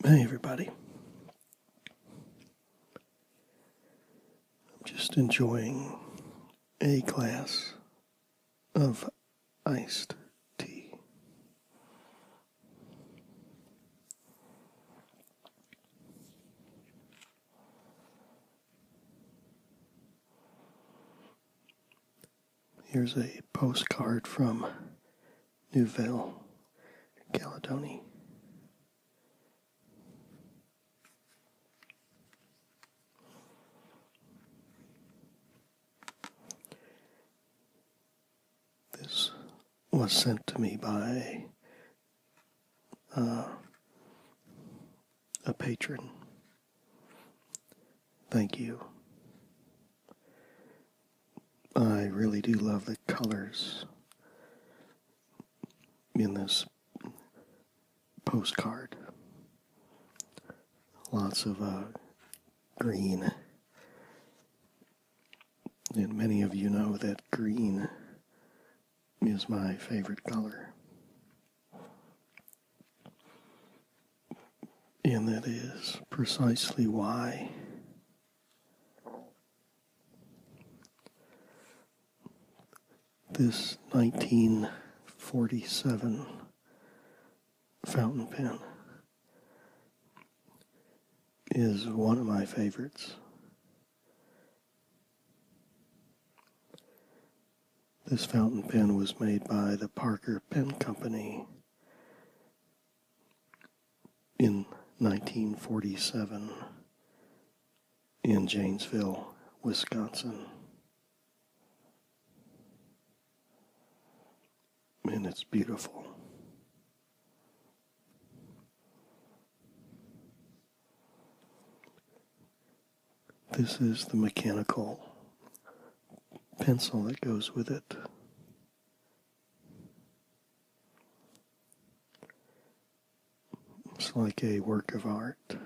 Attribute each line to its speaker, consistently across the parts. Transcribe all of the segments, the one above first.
Speaker 1: Hey everybody, I'm just enjoying a glass of iced tea. Here's a postcard from Nouvelle Caledonian. This was sent to me by a patron. Thank you. I really do love the colors in this postcard. Lots of green. And many of you know that green is my favorite color. And that is precisely why this 1947 fountain pen is one of my favorites. This fountain pen was made by the Parker Pen Company in 1947 in Janesville, Wisconsin. And it's beautiful. This is the mechanical pencil that goes with it. It's like a work of art.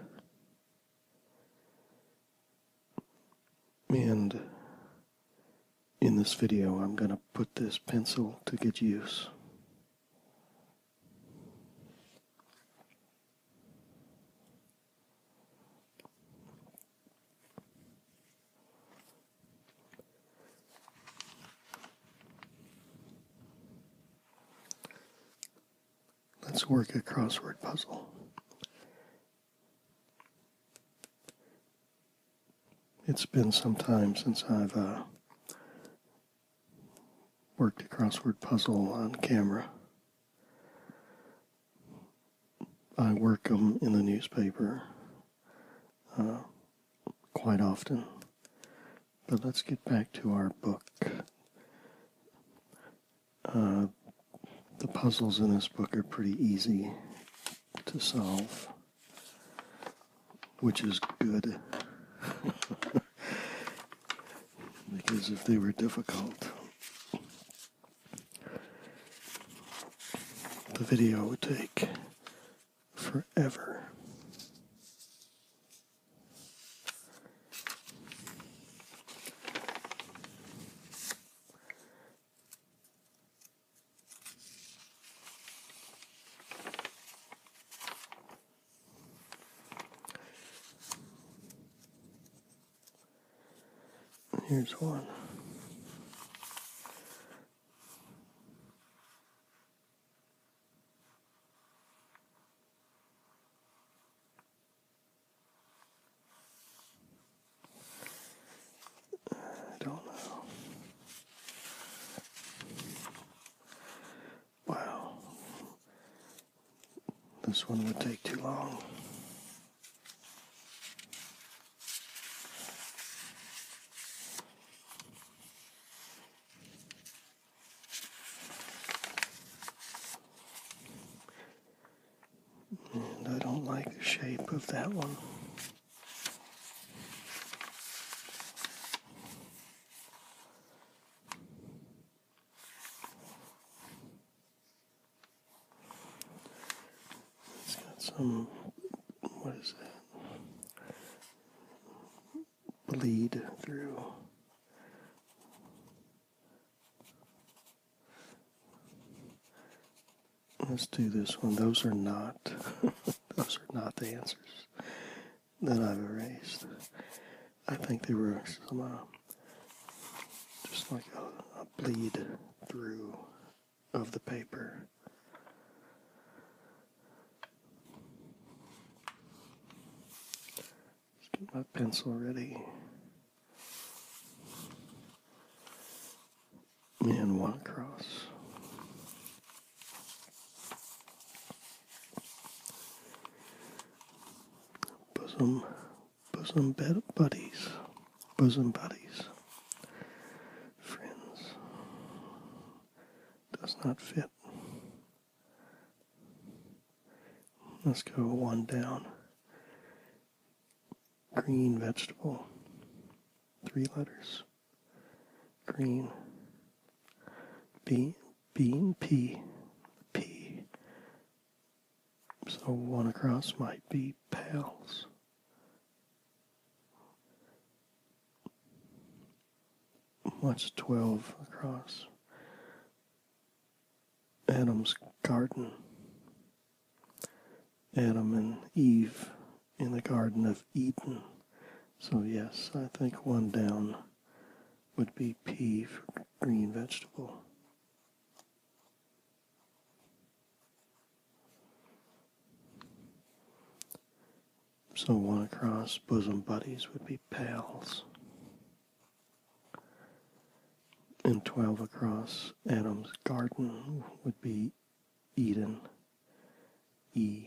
Speaker 1: And in this video, I'm going to put this pencil to good use. Let's work a crossword puzzle. It's been some time since I've worked a crossword puzzle on camera. I work them in the newspaper quite often. But let's get back to our book. The puzzles in this book are pretty easy to solve, which is good. Because if they were difficult, the video would take forever. Here's one. I don't know. Wow. This one would take too long. And I don't like the shape of that one. It's got some, what is that? Bleed through. Let's do this one. Those are not. Those are not the answers that I've erased. I think they were some, just like a bleed through of the paper. Let's get my pencil ready. And one across. Bosom buddies. Bosom buddies. Friends. Does not fit. Let's go one down. Green vegetable. 3 letters. Green. Bean, P. So one across might be pals. What's 12 across? Adam's garden. Adam and Eve in the Garden of Eden. So yes, I think one down would be P for green vegetable. So one across, bosom buddies would be pals. And 12 across, Adam's garden would be Eden. E.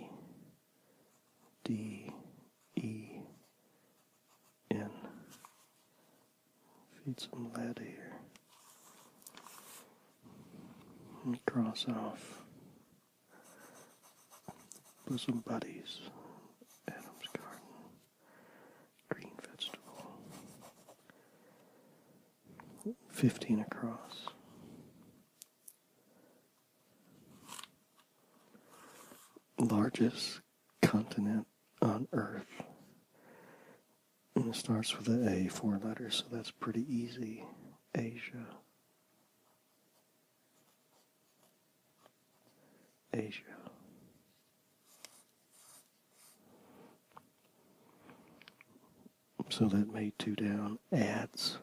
Speaker 1: D. E. N. Feed some lead here. Let me cross off. Bosom buddies. Adam's garden. Green vegetable. 15 across. Largest continent on Earth. And it starts with an A, 4 letters, so that's pretty easy. Asia. Asia. So that made 2 down. Ads.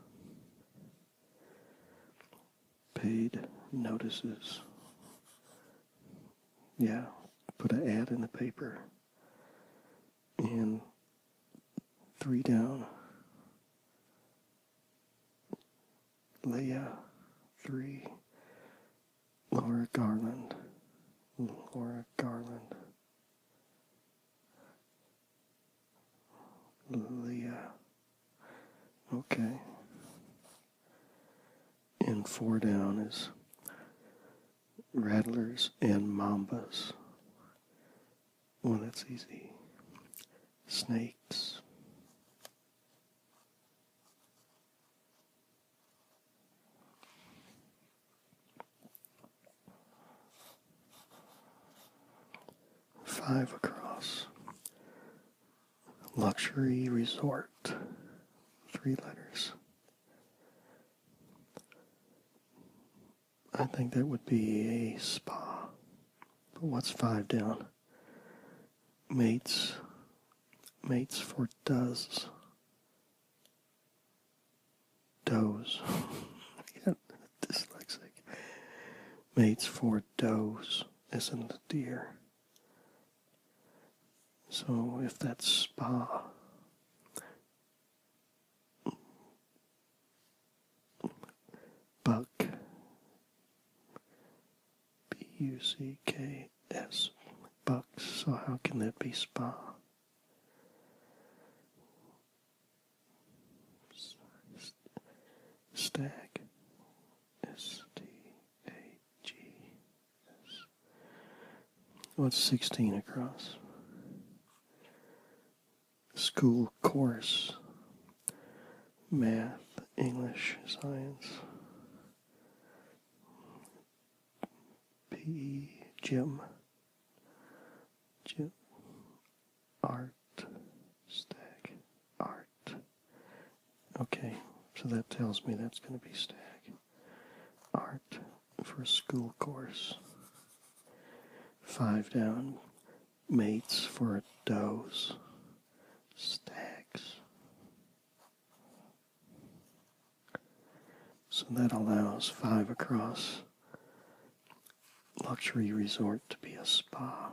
Speaker 1: Paid notices. Yeah, put an ad in the paper. And 3 down. Leah. 3. Laura Garland. Laura Garland. Leah. Okay. And 4 down is rattlers and mambas. Well, that's easy. Snakes. Five across. Luxury resort. 3 letters. I think that would be a spa. But what's 5 down? Mates. Mates for does. Does. Yeah, dyslexic. Mates for does, as in the deer. So if that's spa, buck, Bucks, bucks, so how can that be spa? Stag, S-T-A-G-S. What's 16 across? School course, math, English, science, PE, gym, art, stag, art. Okay, so that tells me that's going to be stag. Art for school course. 5 down, mates for does, stacks. So that allows 5 across. Luxury resort to be a spa.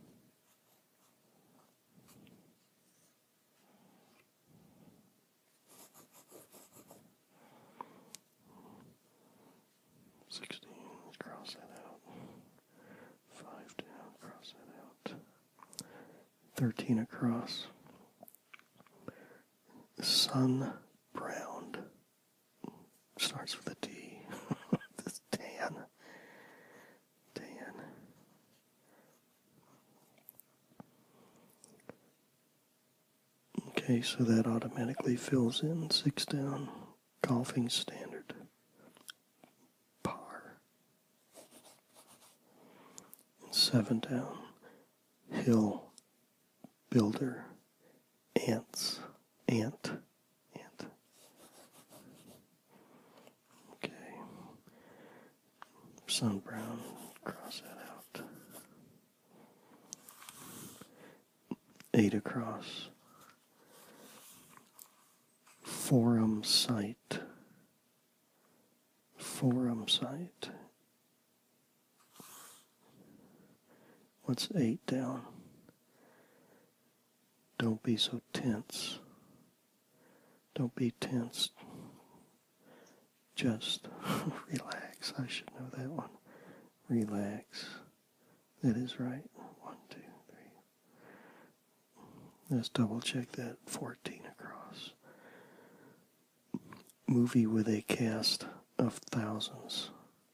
Speaker 1: Let's cross that out. 5 down, cross that out. 13 across. Sun browned. Starts with a T. This tan. Okay, so that automatically fills in 6 down. Golfing standard. Par. 7 down. Hill. Builder. Ants. Ant. Okay. Sun brown. Cross that out. 8 across. Forum site. What's 8 down? Don't be so tense. Don't be tense. Just relax. I should know that one. Relax. That is right. 1, 2, 3. Let's double check that. 14 across. Movie with a cast of thousands.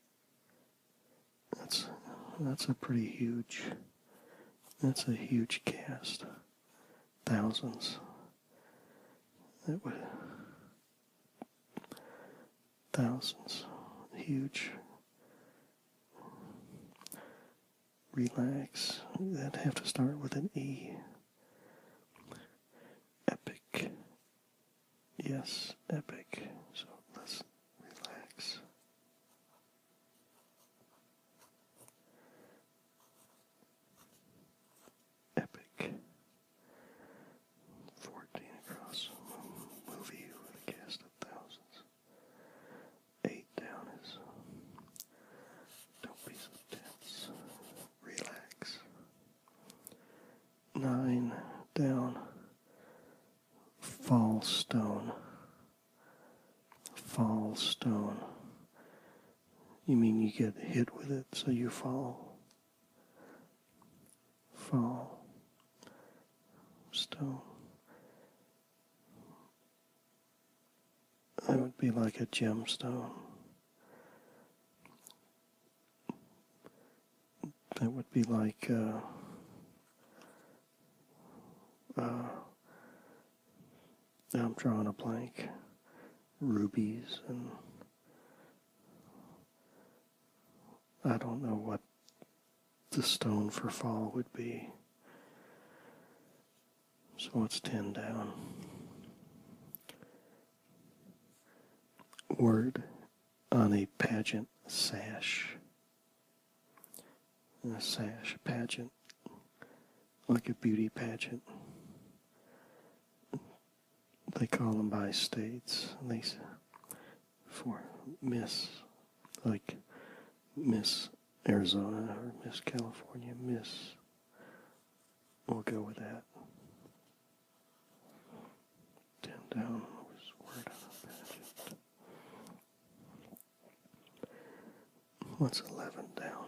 Speaker 1: That's a pretty huge. That's a huge cast. Thousands. That would. Thousands. Huge. Relax. That'd have to start with an E. Epic. Yes, epic. So let's relax. Epic. 14 across. Movie with a cast of thousands. 8 down is don't be so tense. Relax. 9 down. Fall stone. You mean you get hit with it, so you fall? Fall. Stone. That would be like a gemstone. That would be like I'm drawing a blank. Rubies and I don't know what the stone for fall would be. So it's 10 down. Word on a pageant sash. A sash, pageant. Like a beauty pageant. They call them by states. They for Miss, like Miss Arizona or Miss California, Miss. We'll go with that. 10 down was word on a pageant. What's 11 down?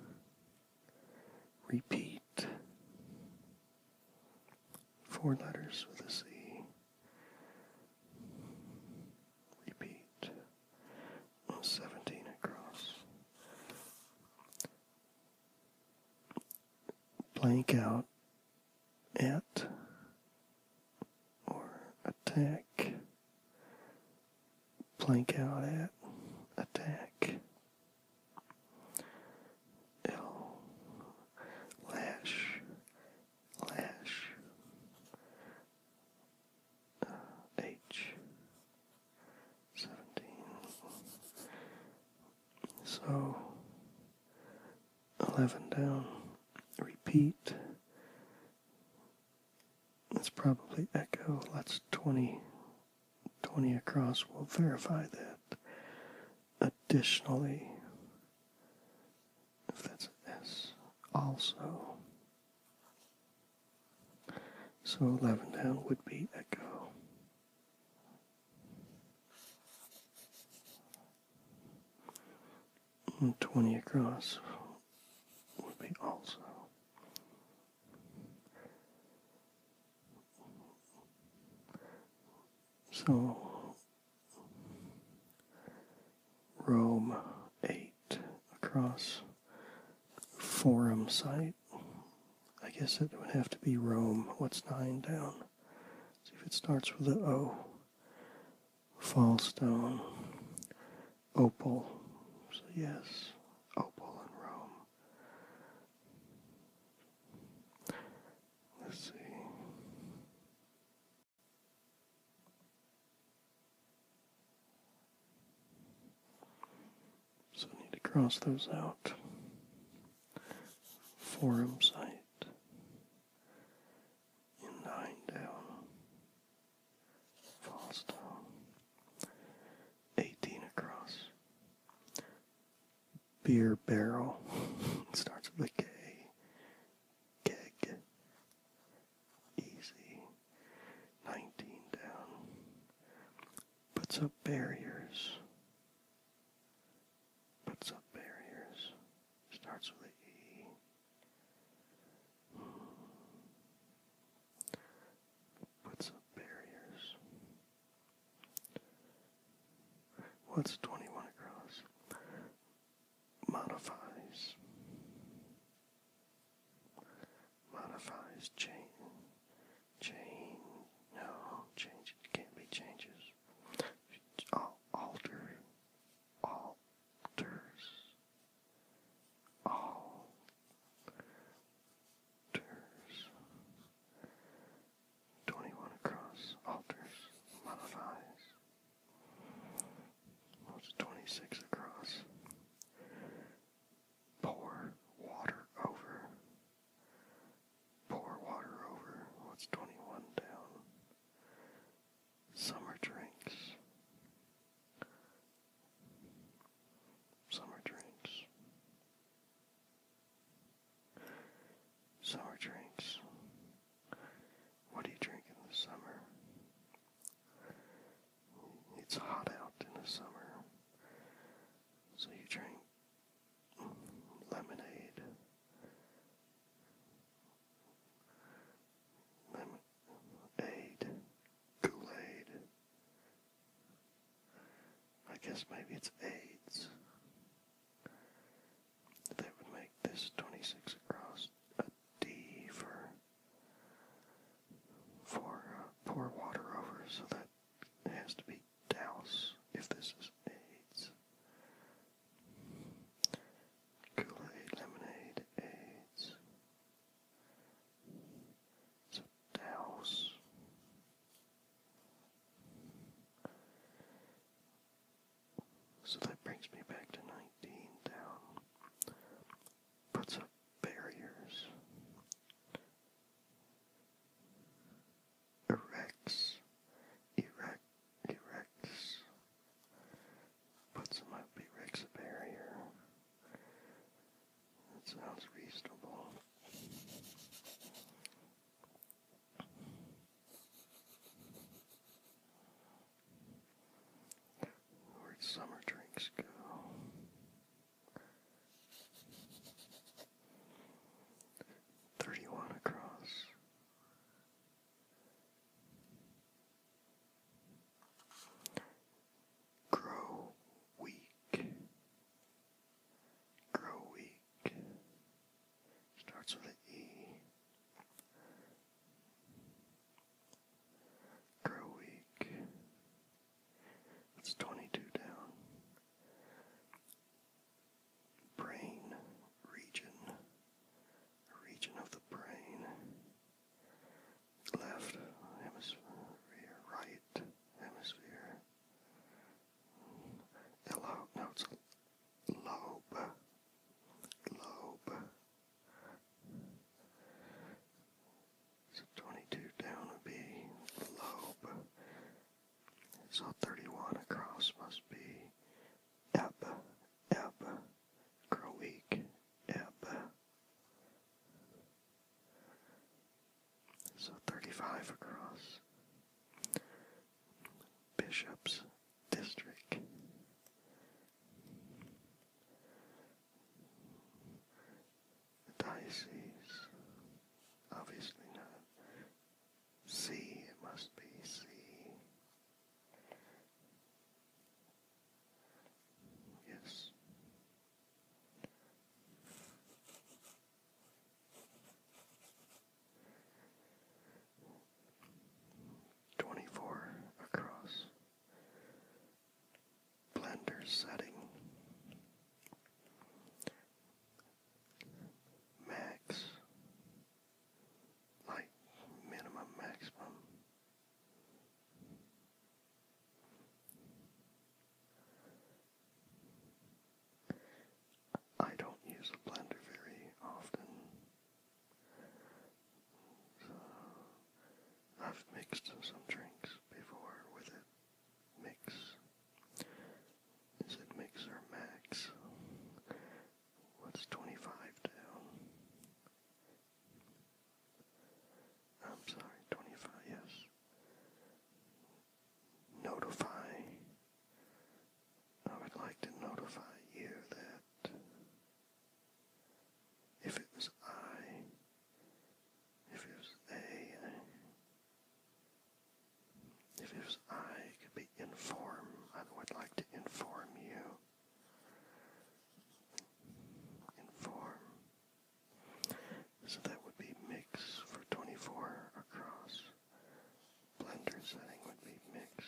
Speaker 1: Repeat. 4 letters with a C. Repeat. 17 across. Blank out at or attack. Blank out at attack. L. Lash. H. 17. So 11 down. Repeat. It's probably echo. Let's 20 across. We'll verify that. Additionally, if that's S, also. So 11 down would be echo. And 20 across would be also. So Rome 8 across forum site. I guess it would have to be Rome. What's 9 down? See if it starts with a O. Fallstone. Opal. So yes, Opal and Rome. Let's see. So I need to cross those out. Forum site. And 9 down. Fallstone. 18 across. Beer barrel. It starts with a K. Keg. Easy. 19 down. Puts up barriers. Puts up barriers. Starts with a E. Puts up barriers. What's 21 across? Modifies. Modifies. No, change. It can't be changes. Alter. Alters. Alters. 21 across. Alters. Modifies. What's 26 across? Pour water over. Pour water over. What's 21 down? Summer drinks. Summer drinks. Summer drinks. What do you drink in the summer? It's hot out in the summer. So you drink lemonade. Lemonade. Kool-Aid. I guess maybe it's AIDS. That would make this 26 across a D for pour water over, so that it has to be douse if this is AIDS. Kool-Aid, lemonade, AIDS. So douse. So that So 35 across. Bishop's District. Diocese. Obviously not. C, it must be C. Yes. Across. Blender setting. Max. Like minimum, maximum. I don't use a blender very often. So I've mixed some drinks before with it. Mix. Is it mix or max? What's 25 down? I'm sorry, 25, yes. Notify. I would like to notify you that if it was I, if it was A, if it was I, it could be inform. I would like to inform you. Inform. So that would be mix for 24 across. Blender setting would be mix.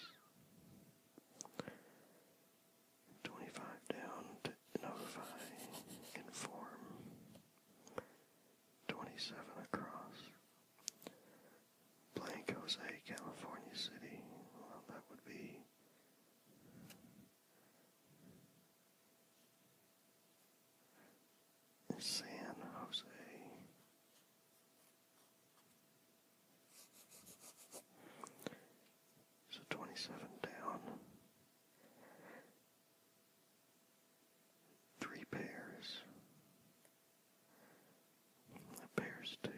Speaker 1: 25 down to notify, inform. 27 across. Blank Jose, California City. Well, that would be San Jose. So 27 down. 3 pairs. Pairs 2.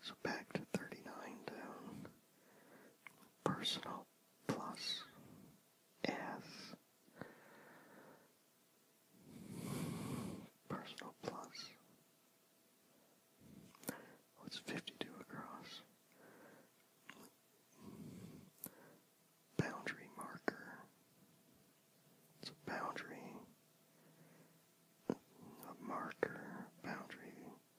Speaker 1: So back to 39 down. Personal plus S. Personal plus. What's 52 across? Boundary marker. It's a boundary. A marker. Boundary.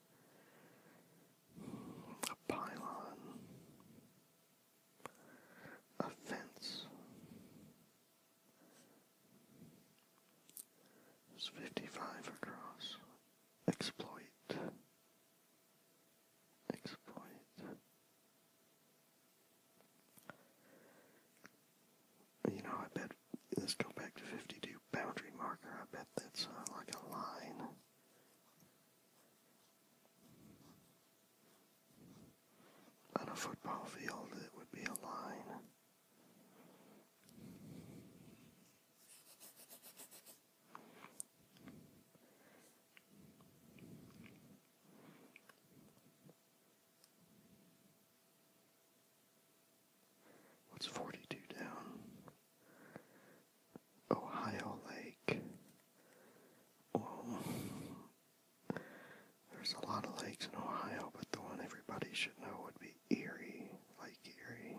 Speaker 1: A pylon. A fence. It's 55 across. Exploit. Exploit. You know, I bet, let's go back to 52, boundary marker, I bet that's like a line. On a football field, it would be a line. What's 42 down? Ohio Lake. Well, there's a lot of lakes in Ohio, but the one everybody should know would be Erie, Lake Erie.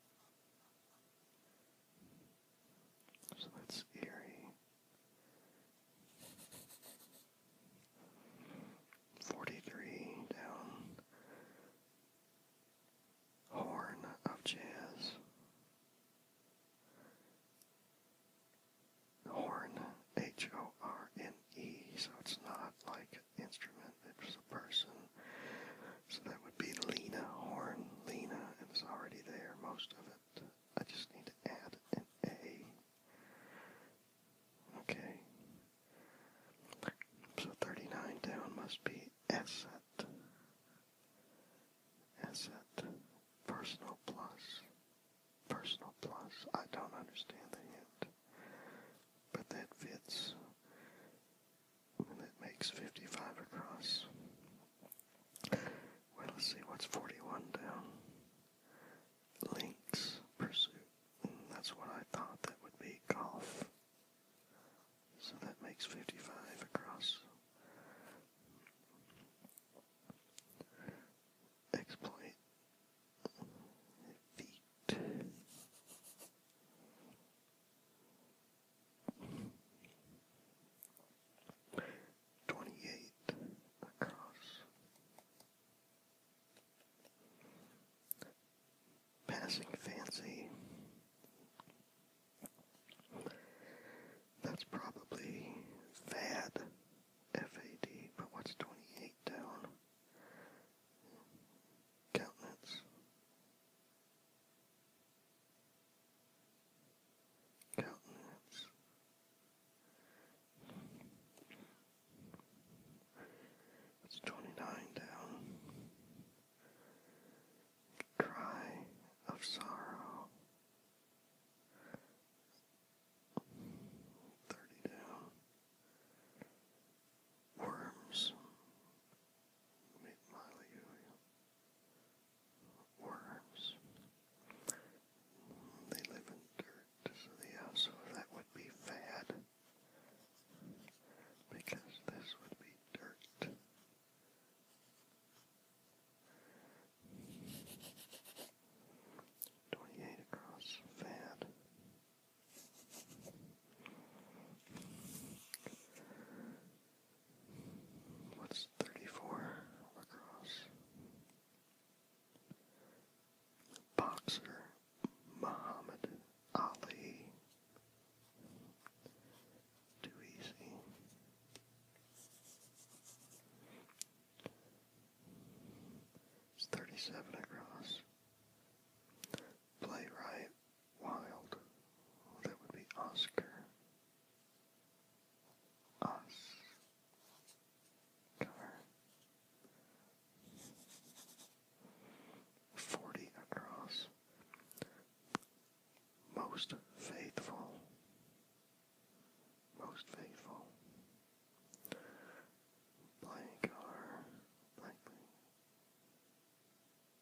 Speaker 1: So that's Erie. 43 down. Horn of jazz. Horn, Horne, so it's not like an instrument, it's a person. So that would be Lena Horn. Lena, and it's already there, most of it. I just need to add an A. Okay. So 39 down must be asset. Asset. Personal plus. Personal plus. I don't understand the hint. But that fits. And that makes 55 across. Well, let's see, what's 41 down? Links pursuit. That's what I thought that would be, golf. So that makes 55 across. Exploit. Feet. Across. Passing fancy. That's probably fad. F-A-D. But what's 28 down? Countenance. Countenance. It's 29 down. Cry of sorrow. 30 down. Worms. Worms. They live in dirt, so yeah, so that would be fad. Because this would be dirt. Across, fad. What's 34 across? Boxer, Muhammad Ali. Too easy. It's 37 across. Playwright, Wild. That would be Oscar. Car. 40 across. Most faithful. Most faithful. Blank R. Blank.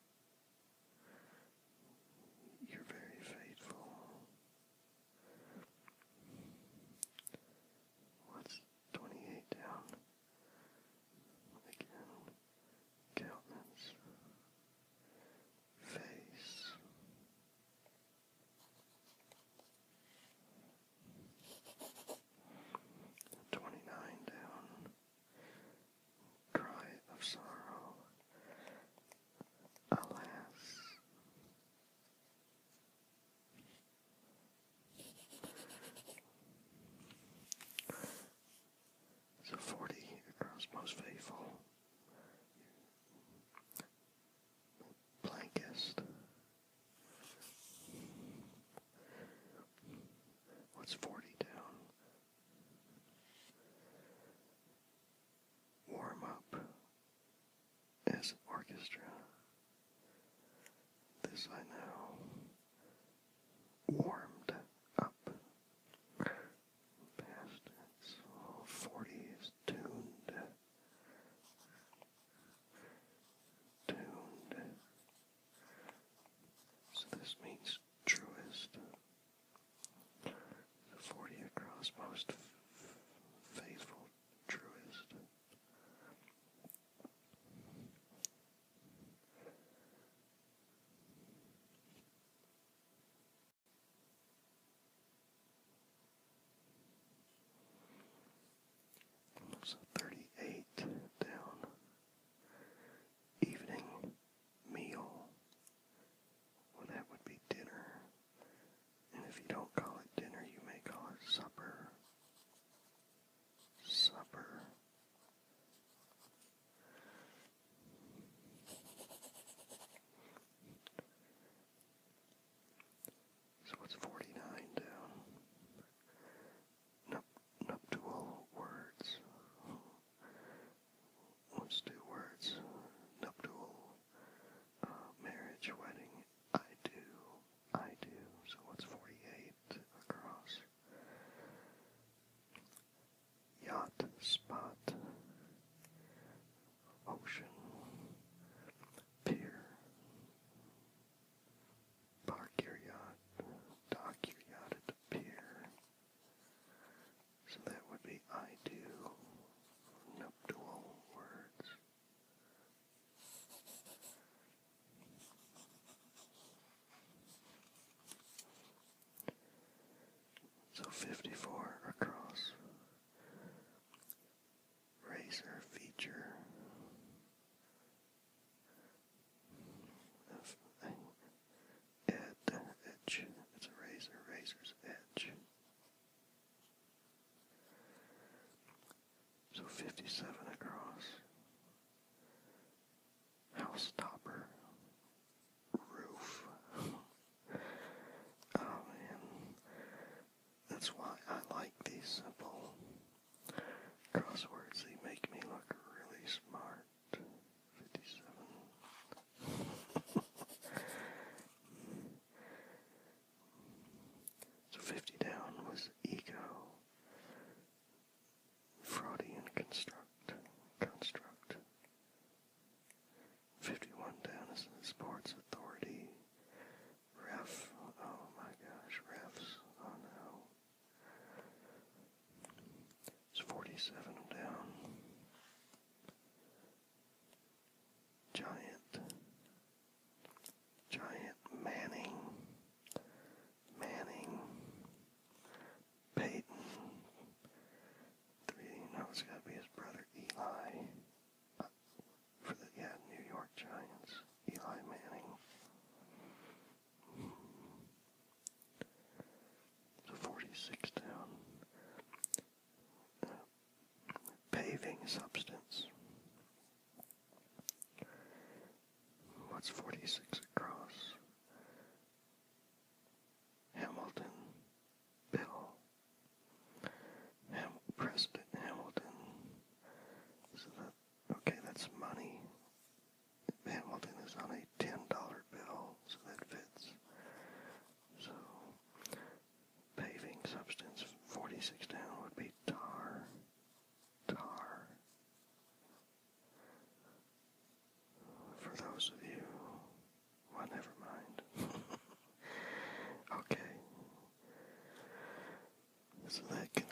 Speaker 1: Yes, I know. Warmed up. Past tense. 40 is tuned. Tuned. So this means truest. 40 across, most faithful, truest. So 38 down. Evening meal. Well, that would be dinner. And if you don't call it dinner, you may call it supper. Supper. So what's 49 down? Nuptial words. Let's do words. Nuptial, marriage, wedding. I do. So what's 48 across? Yacht, spot, ocean, pier, park your yacht, dock your yacht at the pier. So that would be I do, nuptial words. So 54 across. Razor feature. Edge. It's a razor. Razor's edge. So 57 across. House topper. Roof. Oh man. That's why I like these simple crosswords. They make me look really smart. 57. So 50 down was ego. Freudian construct. 51 down is sports authority. Ref. Oh my gosh, refs. Oh no. It's 47 down. Giant. Manning. Peyton. 3. No, it's got to be his brother Eli. For the New York Giants. Eli Manning. So 46 down. Paving substance. What's 46 across? Hamilton. Bill. President Hamilton. So that's money. Hamilton is on a $10 bill, so that fits. So, paving substance, 46 down would be tar. For those of you, well, never mind. Okay. So that